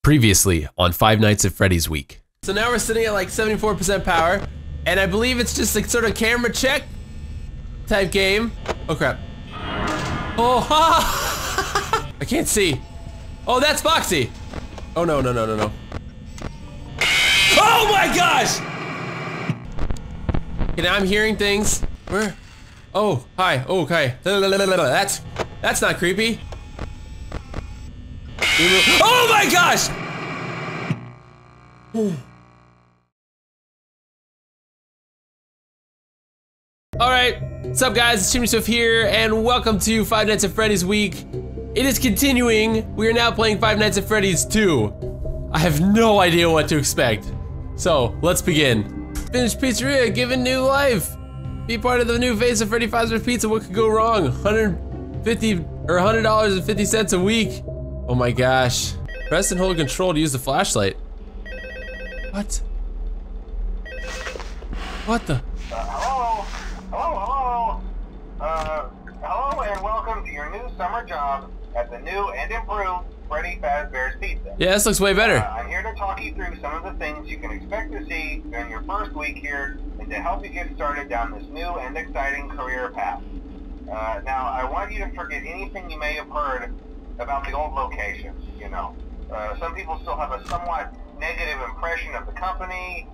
Previously on Five Nights at Freddy's week. So now we're sitting at like 74% power, and I believe it's just like sort of camera check type game. Oh crap. Oh, ha! I can't see. Oh, that's Foxy. Oh no, no, no, no, no. Oh my gosh! Okay, now I'm hearing things. Where? Oh, hi, okay. That's not creepy. Oh my gosh! Alright, what's up guys, it's Chimney Swift here, and welcome to Five Nights at Freddy's week. It is continuing. We are now playing Five Nights at Freddy's 2. I have no idea what to expect. So, let's begin. Finished Pizzeria, given new life. Be part of the new phase of Freddy Fazbear's Pizza, what could go wrong? $100.50 a week. Oh my gosh. Press and hold control to use the flashlight. What? What the? Hello and welcome to your new summer job at the new and improved Freddy Fazbear's Pizza. Yeah, this looks way better. I'm here to talk you through some of the things you can expect to see during your first week here and to help you get started down this new and exciting career path. Now, I want you to forget anything you may have heard about the old location, you know. Some people still have a somewhat negative impression of the company.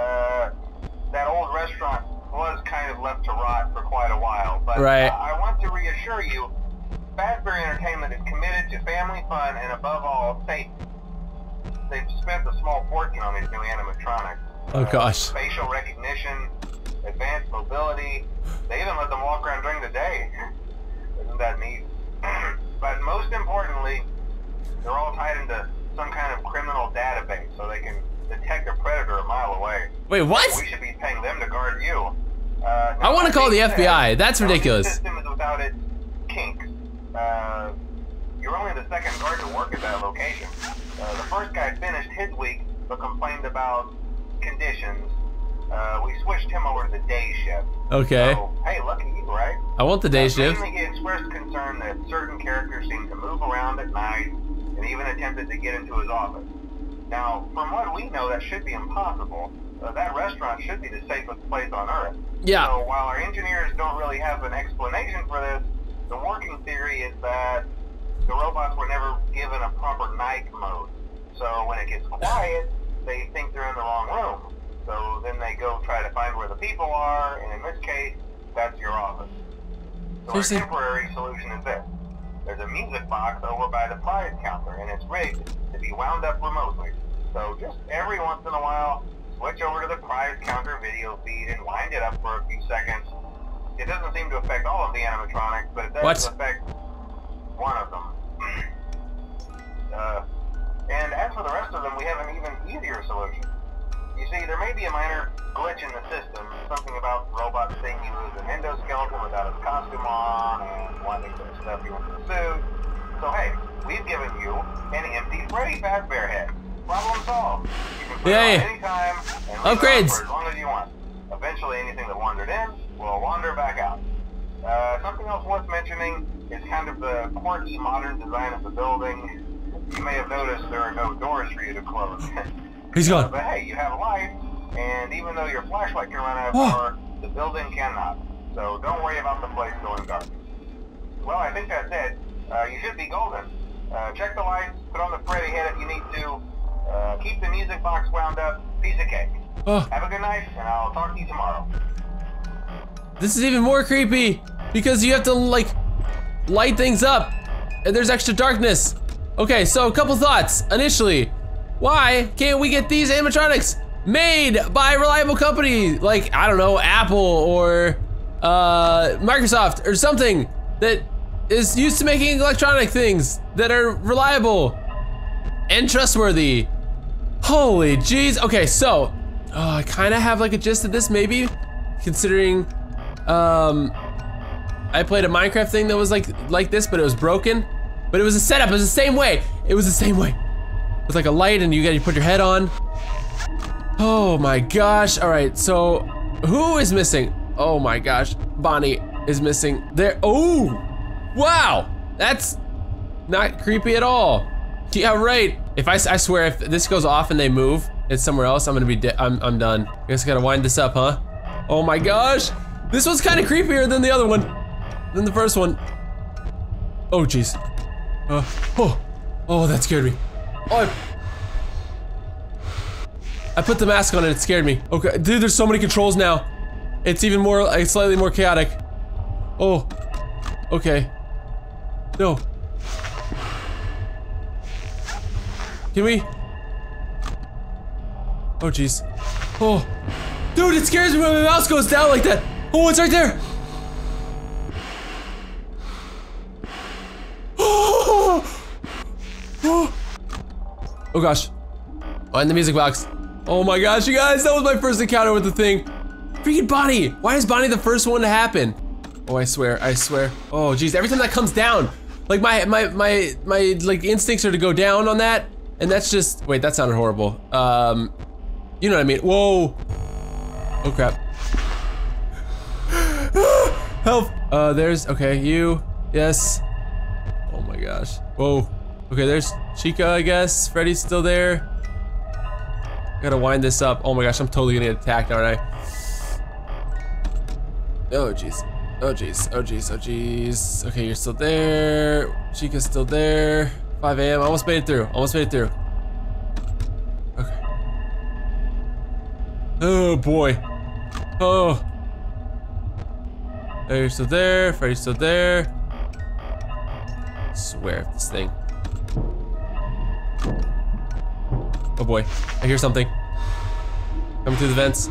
That old restaurant was kind of left to rot for quite a while, but right. I want to reassure you, Fazbear Entertainment is committed to family fun and above all, safety. They've spent a small fortune on these new animatronics. Oh gosh. Facial recognition, advanced mobility, they even let them walk around during the day. Isn't that neat? But most importantly, they're all tied into some kind of criminal database so they can detect a predator a mile away. Wait, what? We should be paying them to guard you. I want to call the FBI. That's ridiculous. The system is without its kinks. You're only the second guard to work at that location. The first guy finished his week but complained about conditions. We switched him over to the day shift. Okay. So, hey, look at you, right? I want the day shift. Mainly he expressed concern that certain characters seem to move around at night and even attempted to get into his office. Now, from what we know, that should be impossible. That restaurant should be the safest place on Earth. Yeah. So while our engineers don't really have an explanation for this, the working theory is that the robots were never given a proper night mode. So when it gets quiet, they think they're in the wrong room. So then they go try to find where the people are, and in this case, that's your office. So our temporary solution is this. There's a music box over by the prize counter, and it's rigged to be wound up remotely. So just every once in a while, switch over to the prize counter video feed and wind it up for a few seconds. It doesn't seem to affect all of the animatronics, but it does affect one of them. And as for the rest of them, we have an even easier solution. You see, there may be a minor glitch in the system, something about robots saying he was an endoskeleton without his costume on, and wanting to stuff you into the suit. So hey, we've given you an empty Freddy Fazbear head. Problem solved. You can put it on any time and leave it on for as long as you want. Eventually, anything that wandered in will wander back out. Something else worth mentioning is kind of the quirky modern design of the building. You may have noticed there are no doors for you to close. He's gone. But hey, you have light, and even though your flashlight can run out of power, the building cannot. So don't worry about the place going dark. Well, I think that's it. You should be golden. Check the lights, put on the Freddy head if you need to. Keep the music box wound up. Piece of cake. Have a good night, and I'll talk to you tomorrow. This is even more creepy because you have to like light things up, and there's extra darkness. Okay, so a couple thoughts. Initially, why can't we get these animatronics made by a reliable company like, I don't know, Apple or Microsoft or something that is used to making electronic things that are reliable and trustworthy? Holy jeez. Okay, so I kind of have like a gist of this maybe, considering I played a Minecraft thing that was like this, but it was broken. But it was a setup, it was the same way. It was the same way. With like a light and you gotta put your head on. Oh my gosh. All right, so who is missing? Oh my gosh, Bonnie is missing there. Oh, wow. That's not creepy at all. Yeah, right. If I swear, if this goes off and they move, it's somewhere else, I'm gonna be dead. I'm done. I guess I gotta wind this up, huh? Oh my gosh. This one's kind of creepier than the other one. Than the first one. Oh, jeez. Oh, that scared me. Oh, I put the mask on and it scared me. Okay, dude, there's so many controls now. It's even more, like, slightly more chaotic. Oh, okay. No. Can we? Oh, jeez. Oh, dude, it scares me when my mouse goes down like that. Oh, it's right there. Oh gosh. Oh, and the music box. Oh my gosh, you guys, that was my first encounter with the thing. Freaking Bonnie. Why is Bonnie the first one to happen? Oh, I swear, I swear. Oh geez, every time that comes down, like my like instincts are to go down on that, and that's just, wait, that sounded horrible. You know what I mean? Whoa. Oh crap. Help. There's, okay, you, yes. Oh my gosh. Whoa. Okay, there's Chica, I guess. Freddy's still there. I gotta wind this up. Oh my gosh, I'm totally gonna get attacked, aren't I? Oh jeez. Oh jeez. Oh jeez. Oh jeez. Okay, you're still there. Chica's still there. 5 a.m. Almost made it through. Almost made it through. Okay. Oh boy. Oh. Oh, you're still there. Freddy's still there. I swear if this thing. Oh boy, I hear something. Coming through the vents.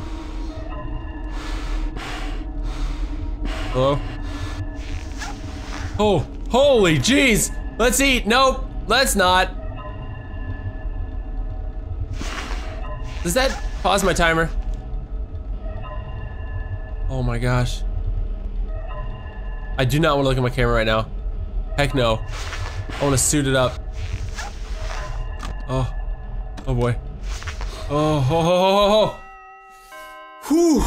Hello? Oh, holy jeez! Let's eat, nope, let's not. Does that pause my timer? Oh my gosh. I do not want to look at my camera right now. Heck no. I want to suit it up. Oh. Oh boy. Oh. Whew.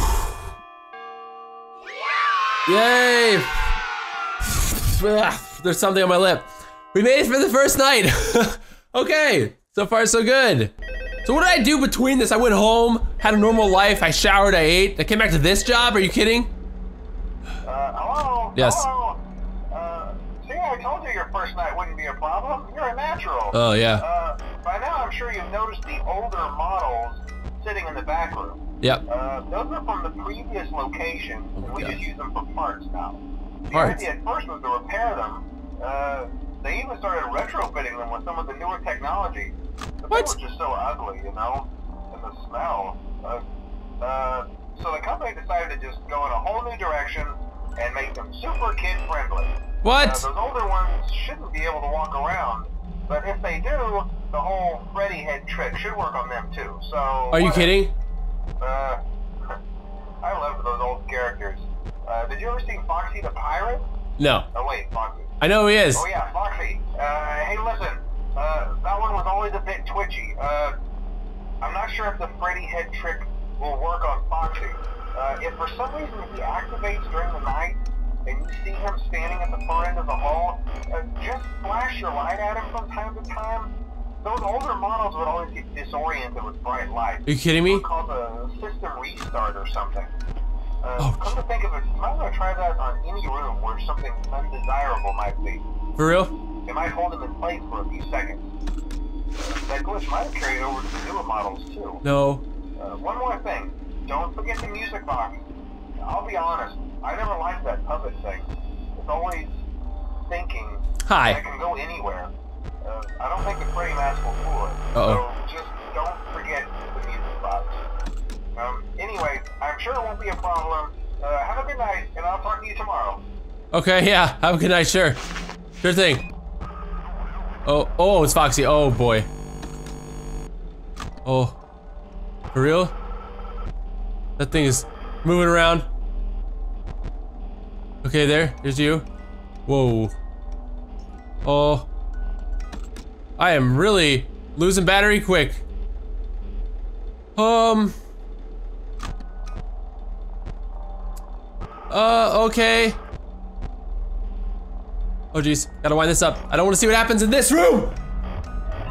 Yay. There's something on my lip. We made it for the first night. Okay. So far so good. So what did I do between this? I went home, had a normal life, I showered, I ate. I came back to this job, are you kidding? Hello? Yes. Hello? See, I told you your first night wouldn't be a problem. You're a natural. Oh yeah. By now, I'm sure you've noticed the older models sitting in the back room. Yep. Those are from the previous location, and we just use them for parts now. Parts? The idea at first was to repair them. They even started retrofitting them with some of the newer technology. But What? they were just so ugly, you know? And the smell. So the company decided to just go in a whole new direction and make them super kid-friendly. What? Those older ones shouldn't be able to walk around. But if they do, the whole Freddy head trick should work on them too, so... Are you kidding? I love those old characters. Did you ever see Foxy the Pirate? No. Oh wait, Foxy. I know who he is. Oh yeah, Foxy. Hey listen, that one was always a bit twitchy. I'm not sure if the Freddy head trick will work on Foxy. If for some reason he activates during the night, and you see him standing at the far end of the hall, just flash your light at him from time to time. Those older models would always get disoriented with bright light. Are you kidding me? It's called a system restart or something. Oh, Come to think of it, you might want to try that on any room where something undesirable might be. For real? It might hold them in place for a few seconds. That glitch might have carried over to the newer models too. No. One more thing. Don't forget the music box. I'll be honest, I never liked that puppet thing. It's always thinking. Hi. It can go anywhere. I don't think the Freddy mask will fool it. Uh-oh. So just don't forget the music box. Anyway, I'm sure it won't be a problem. Have a good night, and I'll talk to you tomorrow. Okay, yeah. Have a good night, sure. Sure thing. Oh, it's Foxy. Oh boy. Oh. For real? That thing is moving around. Okay, there's you. Whoa. Oh. I am really losing battery quick. Okay. Oh geez, gotta wind this up. I don't want to see what happens in this room.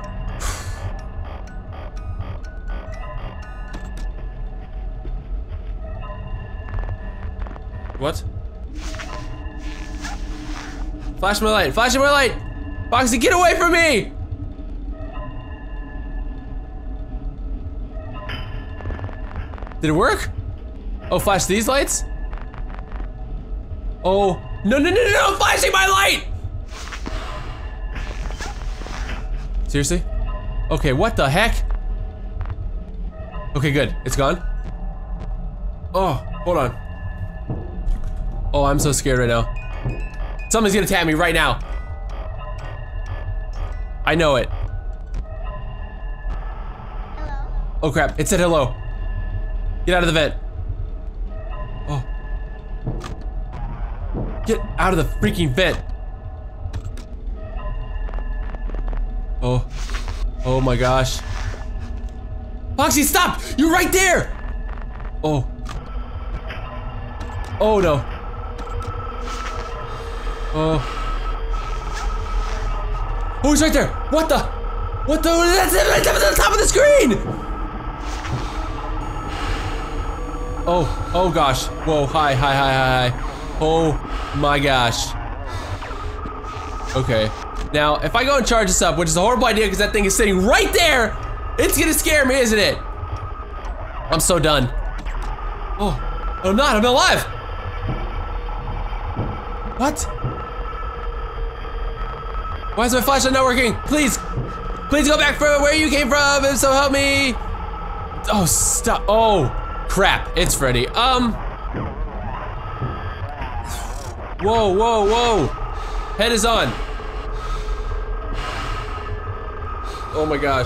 What? Flash my light, flashing my light! Foxy, get away from me! Did it work? Oh, flash these lights? Oh, no, flashing my light! Seriously? Okay, what the heck? Okay, good, it's gone. Oh, hold on. Oh, I'm so scared right now. Something's gonna tap me right now. I know it. Hello. Oh crap, it said hello. Get out of the vent. Oh. Get out of the freaking vent. Oh. Oh my gosh. Foxy, stop! You're right there! Oh. Oh no. Oh. Oh, he's right there! What the? What the? That's it! That's at the top of the screen! Oh, oh gosh. Whoa, hi. Oh my gosh. Okay. Now, if I go and charge this up, which is a horrible idea because that thing is sitting right there, it's gonna scare me, isn't it? I'm so done. Oh, I'm not alive! What? Why is my flashlight not working? Please go back from where you came from, and so help me. Oh, stop. Oh, crap, it's Freddy. Whoa. Head is on. Oh my gosh.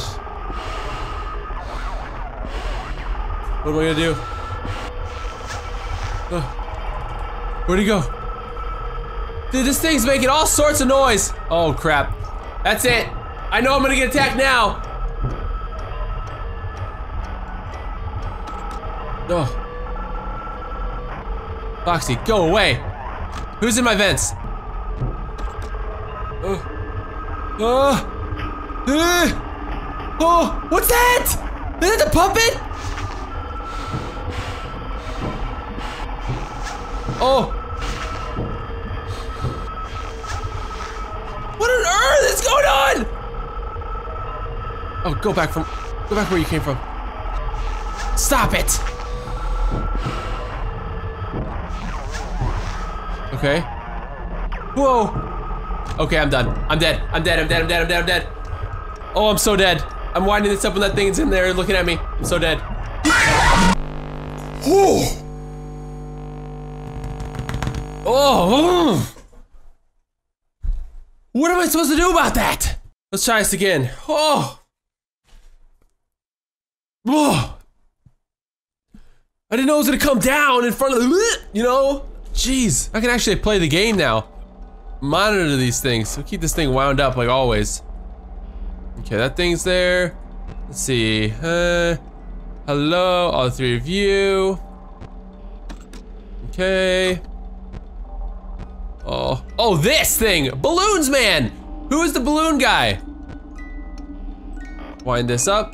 What am I gonna do? Where'd he go? Dude, this thing's making all sorts of noise. Oh crap. That's it. I know I'm gonna get attacked now. Oh. Foxy, go away. Who's in my vents? Oh, what's that? Is that the puppet? Oh. What on earth is going on? Oh, go back where you came from. Stop it. Okay. Whoa. Okay, I'm done. I'm dead. I'm dead. Oh, I'm so dead. I'm winding this up when that thing's in there looking at me. I'm so dead. Oh. What am I supposed to do about that? Let's try this again. Oh. I didn't know it was gonna come down in front of the, you know? Jeez, I can actually play the game now. Monitor these things, so keep this thing wound up like always. Okay, that thing's there. Let's see, hello, all three of you. Okay. Oh, this thing, Balloons Man. Who is the balloon guy? Wind this up.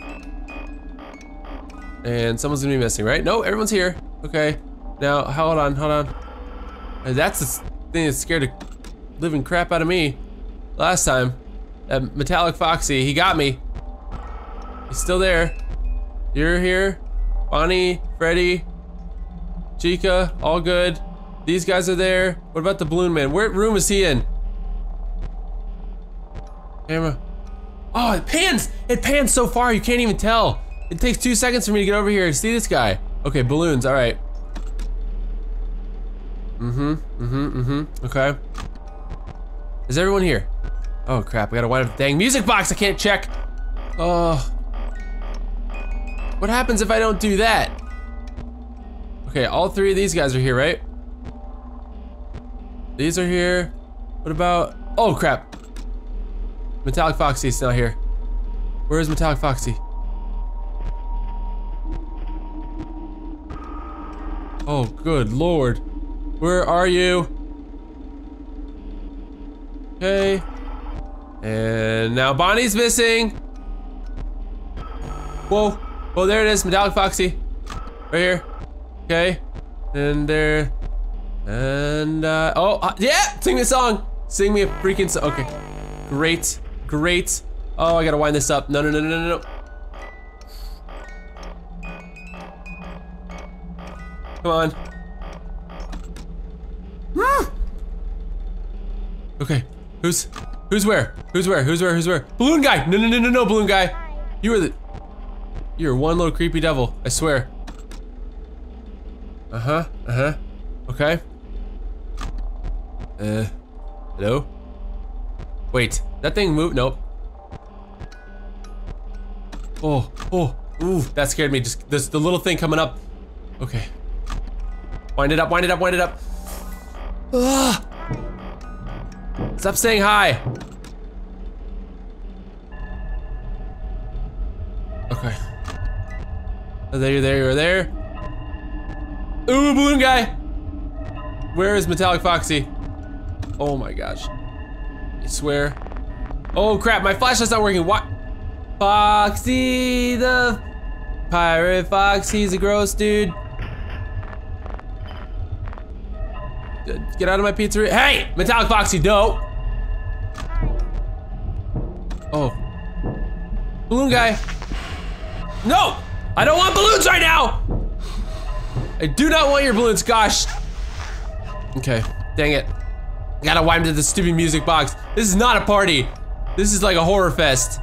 And someone's gonna be missing, right? No, everyone's here. Okay, now, hold on. That's the thing that scared the living crap out of me last time. That metallic Foxy, he got me. He's still there. You're here. Bonnie, Freddy, Chica, all good. These guys are there. What about the Balloon Man? What room is he in? Camera. Oh, it pans! It pans so far you can't even tell. It takes 2 seconds for me to get over here and see this guy. Okay, balloons, all right. Okay. Is everyone here? Oh crap, I gotta wind up the dang music box, I can't check. Oh. What happens if I don't do that? Okay, all three of these guys are here, right? These are here. What about, oh crap. Metallic Foxy's not here. Where is Metallic Foxy? Oh, good lord. Where are you? Okay. And now Bonnie's missing. Whoa. Oh, there it is, Metallic Foxy. Right here. Okay. And there. And, yeah, sing me a song. Sing me a freaking song. Okay, great, great. Oh, I gotta wind this up. No, no, no, no, no, no. Come on. Okay, who's where? Who's where? Balloon guy! No, no, no, no, no, balloon guy. You're one little creepy devil, I swear. Okay. Hello? Wait, that thing moved? Nope. Ooh, that scared me. Just the little thing coming up. Okay. Wind it up. Ah! Stop saying hi. Okay. Oh, there, you're there. Ooh, balloon guy. Where is Metallic Foxy? Oh my gosh. I swear. Oh crap, my flashlight's not working. What? Foxy the pirate fox, he's a gross dude. Get out of my pizzeria. Hey, Metallic Foxy, no. Oh. Balloon guy. No, I don't want balloons right now. I do not want your balloons, gosh. Okay, dang it. I gotta wind to the stupid music box. This is not a party. This is like a horror fest.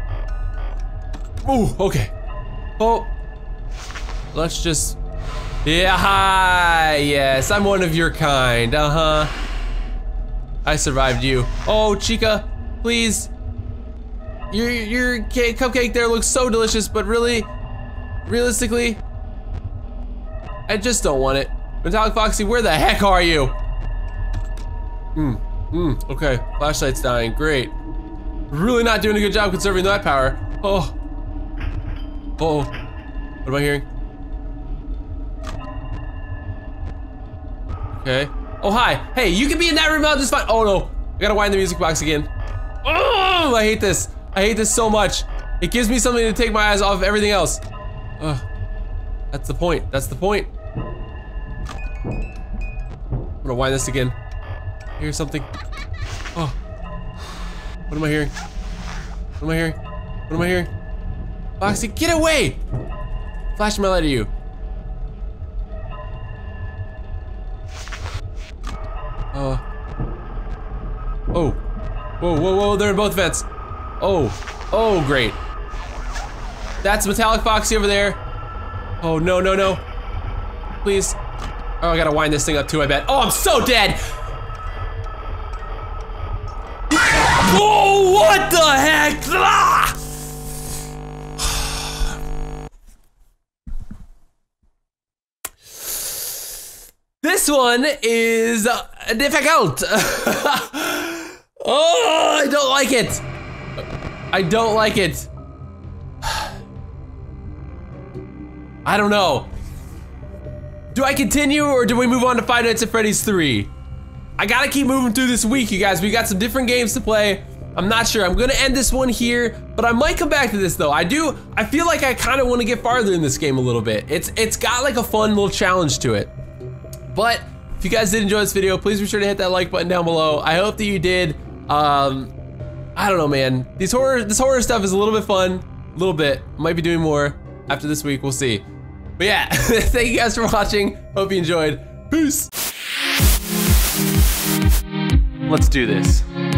Ooh, okay. Oh. Let's just... Yeah, hi, yes, I'm one of your kind, I survived you. Oh, Chica, please. Your cupcake there looks so delicious, but really, realistically, I just don't want it. Metallic Foxy, where the heck are you? Okay, flashlight's dying, great. Really not doing a good job conserving that power. Oh. Uh-oh. What am I hearing? Okay. Oh, hi. Hey, you can be in that room, just fine. Oh no, I gotta wind the music box again. Oh, I hate this. I hate this so much. It gives me something to take my eyes off of everything else. Ugh. That's the point. That's the point. I'm gonna wind this again. Hear something? Oh. What am I hearing? What am I hearing? What am I hearing? Foxy, get away! Flashing my light at you. Oh. Whoa, they're in both vents. Oh, great. That's Metallic Foxy over there. Oh, no. Please. Oh, I gotta wind this thing up too, I bet. Oh, I'm so dead! Oh, what the heck? Ah! This one is difficult. Oh, I don't like it. I don't like it. I don't know. Do I continue or do we move on to Five Nights at Freddy's 3? I gotta keep moving through this week, you guys. We got some different games to play. I'm not sure. I'm gonna end this one here, but I might come back to this though. I feel like I kind of want to get farther in this game a little bit. It's got like a fun little challenge to it. But if you guys did enjoy this video, please be sure to hit that like button down below. I hope that you did. I don't know, man. This horror stuff is a little bit fun, a little bit. Might be doing more after this week. We'll see. But yeah, thank you guys for watching. Hope you enjoyed. Peace. Let's do this.